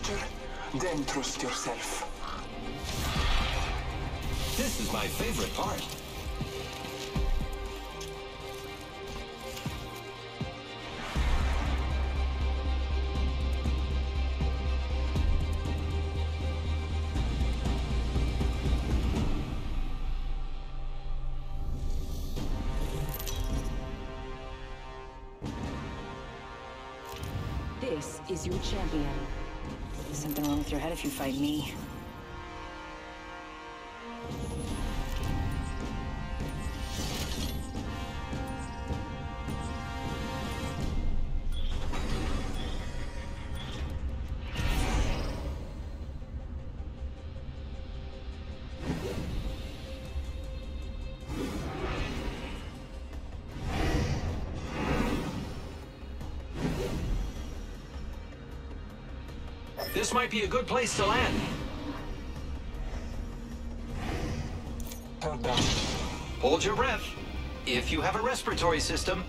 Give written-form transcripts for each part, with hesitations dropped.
future, then trust yourself. This is my favorite part. This is your champion. There's something wrong with your head if you fight me. This might be a good place to land. Countdown. Hold your breath. If you have a respiratory system.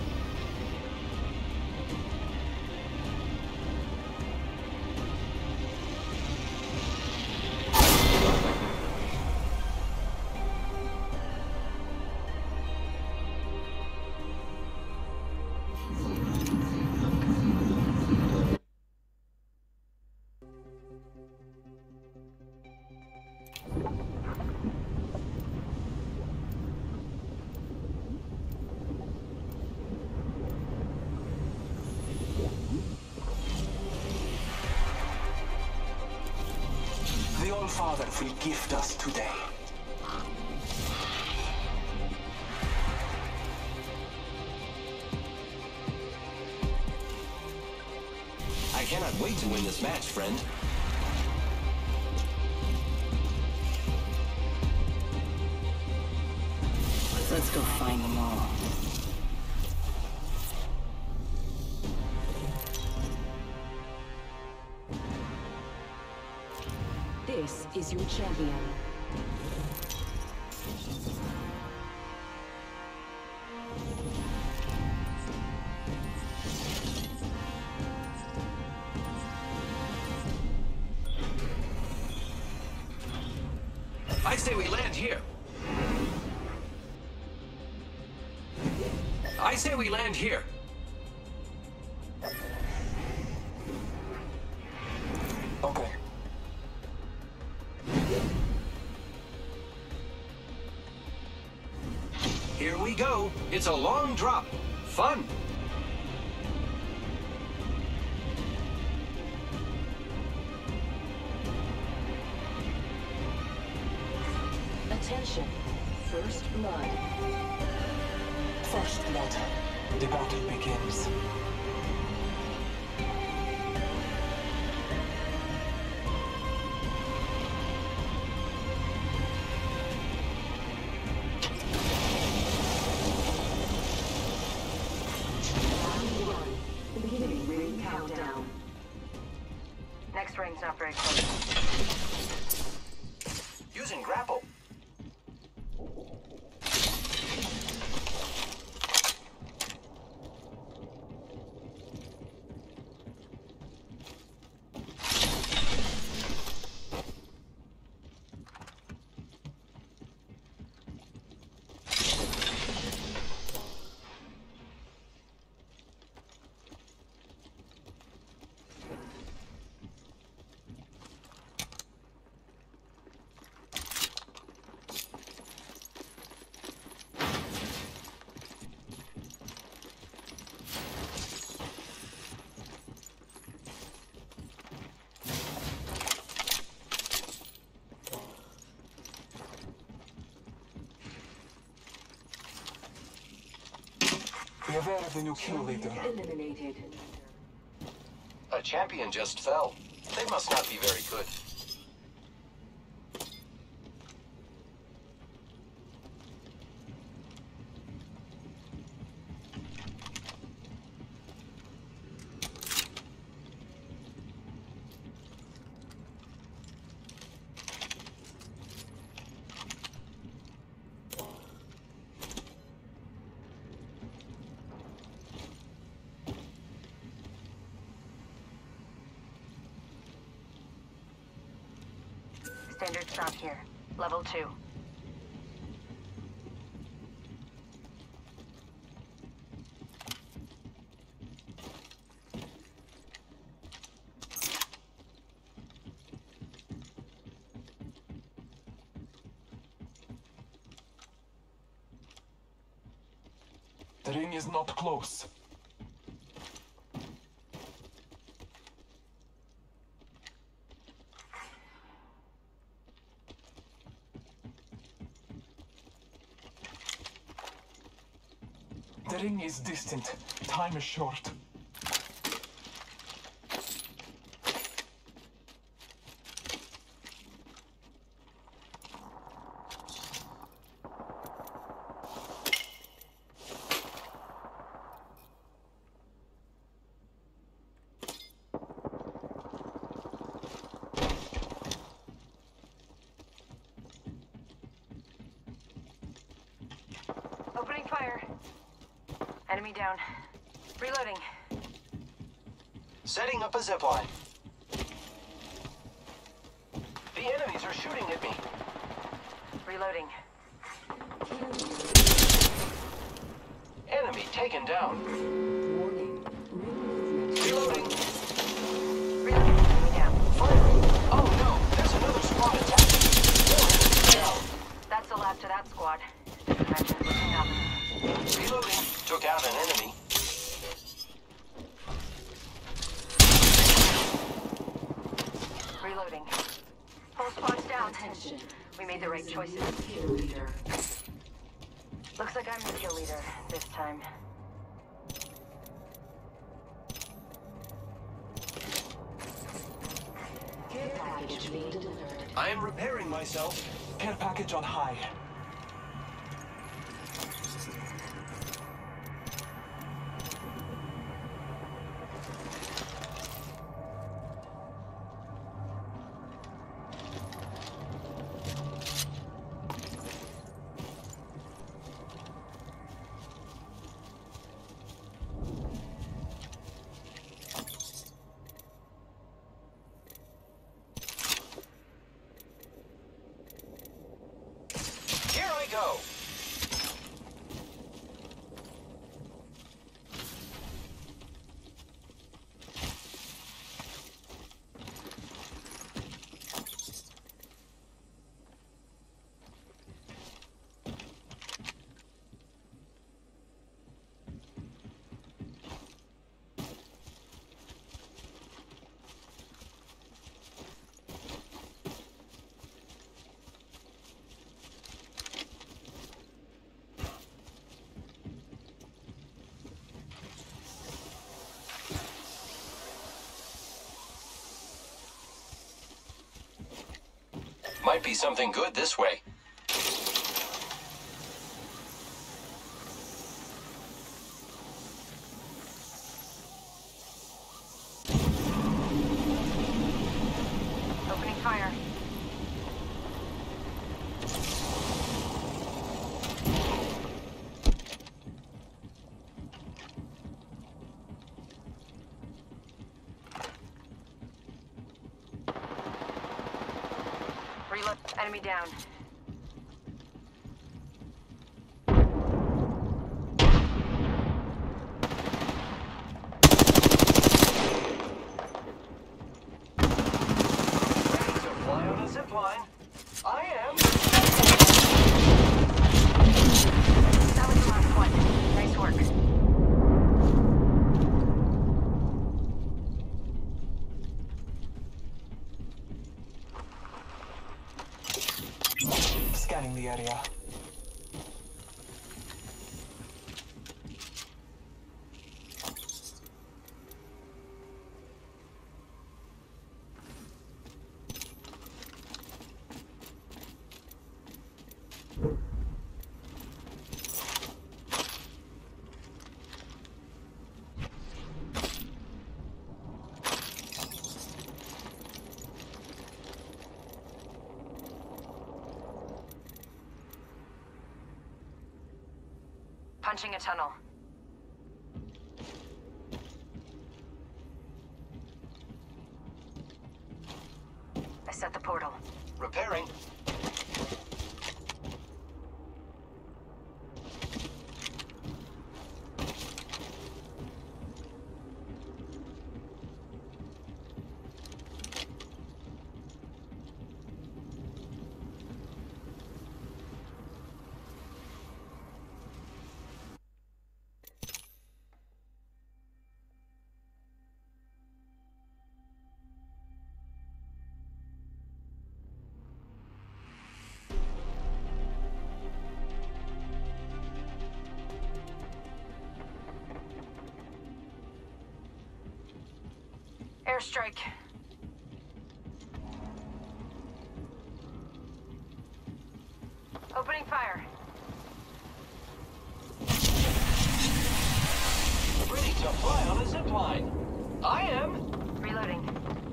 The All-Father will gift us today. I cannot wait to win this match, friend. Let's go find them all. This is your champion. I say we land here. I say we land here. Okay. Here we go. It's a long drop. Fun. Attention. First blood. First blood. The battle begins. Beginning ring countdown. Next ring's not very close. Using grapple. Be aware of the new kill leader. Eliminated. A champion just fell. They must not be very good. Standard stock here. Level 2. The ring is not close. The ring is distant. Time is short. Opening fire. Enemy down. Reloading. Setting up a zipline. The enemies are shooting at me. Reloading. Enemy taken down. Warning. Reloading. Reloading. Enemy down. Firing. Oh no, there's another squad attacking. 4 enemies down. That's a lap to that squad. Dimensions looking up. Reloading. Took out an enemy. Reloading. Whole squad's down. Attention. We made the right choices. Kill leader. Looks like I'm the kill leader this time. Care package being delivered. I am repairing myself. Care package on high. Here I go. Might be something good this way. Opening fire. Reload. Enemy down. Ready to fly on a zipline. I am. That was the last one. Nice work. Scanning the area. Punching a tunnel. I set the portal. repairing. Airstrike. Opening fire. Ready to fly on a zipline. I am. Reloading.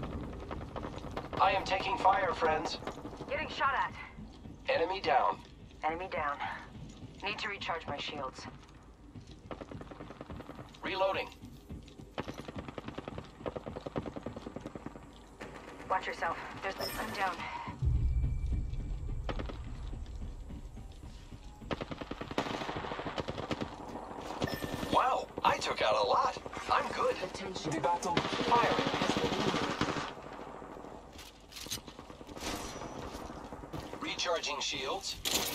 I am taking fire, friends. Getting shot at. Enemy down. Enemy down. Need to recharge my shields. Reloading. Watch yourself. I'm down. Wow, I took out a lot. I'm good. The battle Firing. Recharging shields.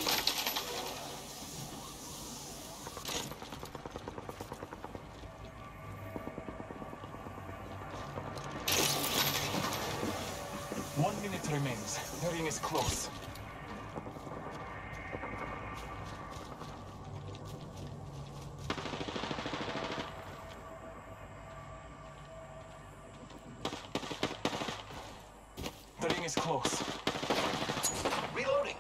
One minute remains. The ring is close. The ring is close. Reloading.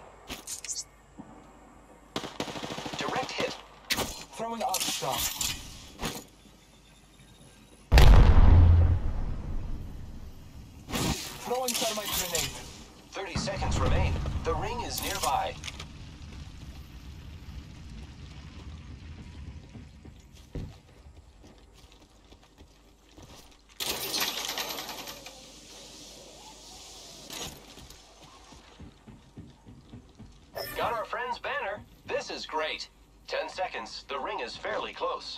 Direct hit. Throwing out star. Throwing thermite grenade. 30 seconds remain. The ring is nearby. Got our friend's banner. This is great. 10 seconds. The ring is fairly close.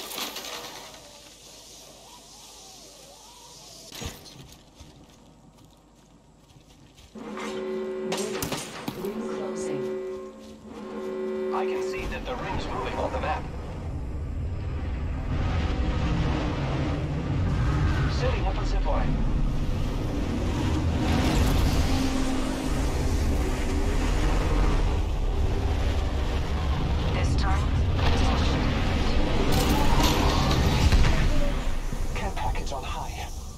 I can see that the ring's moving on the map. Setting up a zipline. This time. Care package on high.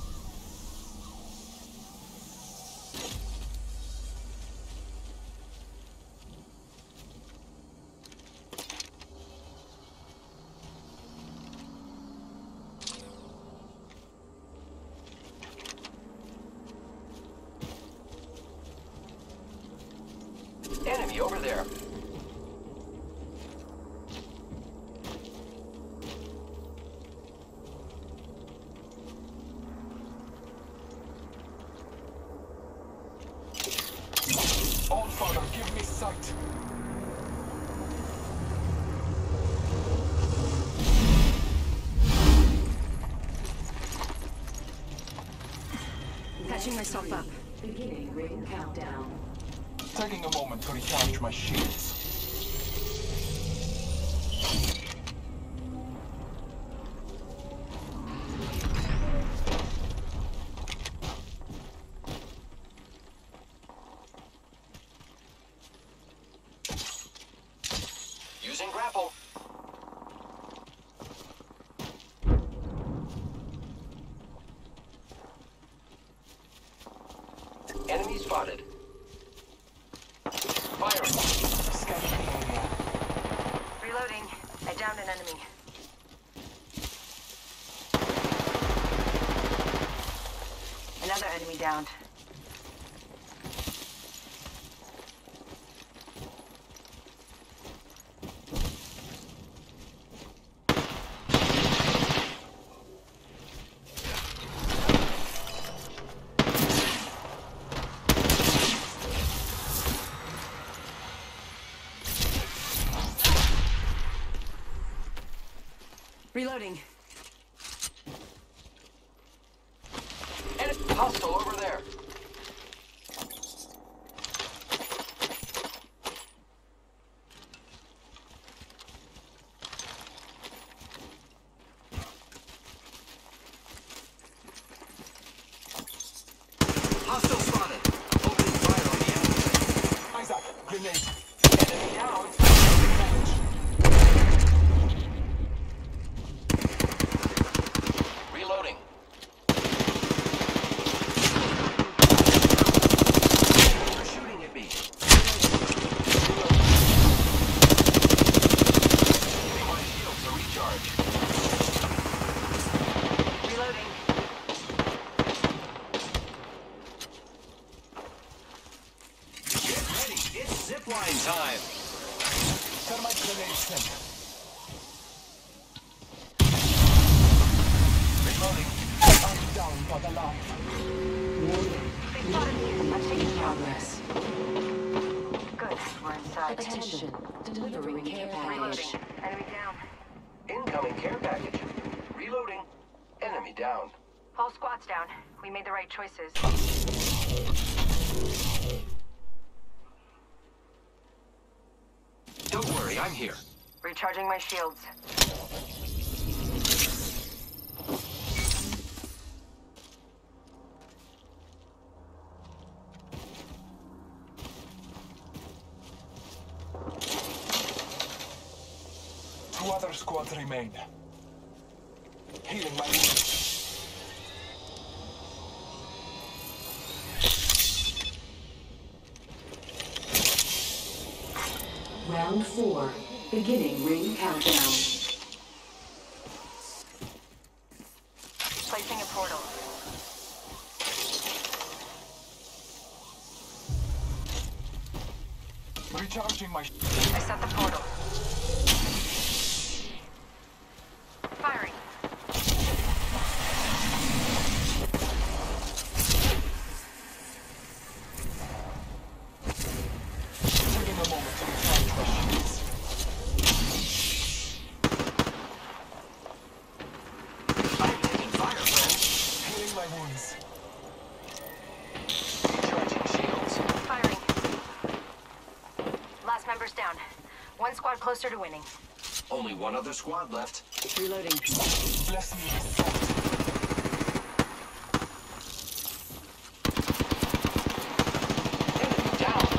Enemy over there. All father, give me sight. Patching myself up. Beginning ring countdown. Taking a moment to recharge my shields. Using grapple. Enemy spotted. Firing. Scanning the area. Reloading. I downed an enemy. Another enemy downed. Reloading. Enemy hostile over there. Hostile spotted. Opening fire on the enemy. Isaac, grenade. Enemy down. Reloading. They're shooting at me. Giving my shields a recharge. Reloading. Get ready. It's zipline time. Thermite grenade sent. Reloading. I'm down for the line. They spotted me. I'm taking shots. Progress. Good. We're inside. Attention. Delivering care Reloading. package. Enemy down. Incoming care package. Reloading. Enemy down. Whole squad's down. We made the right choices. Don't worry, I'm here. Recharging my shields. Two other squads remain. Healing my wounds. Round 4. Beginning ring countdown. Placing a portal. Recharging my... I set the portal. Firing. Taking a moment to recharge my shields. I'm taking fire, friends. Healing my wounds. Recharging shields. Firing. Last member's down. One squad closer to winning. Only one other squad left. Reloading. Bless me with sight. Enemy down.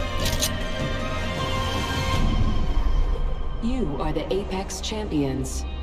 You are the Apex Champions.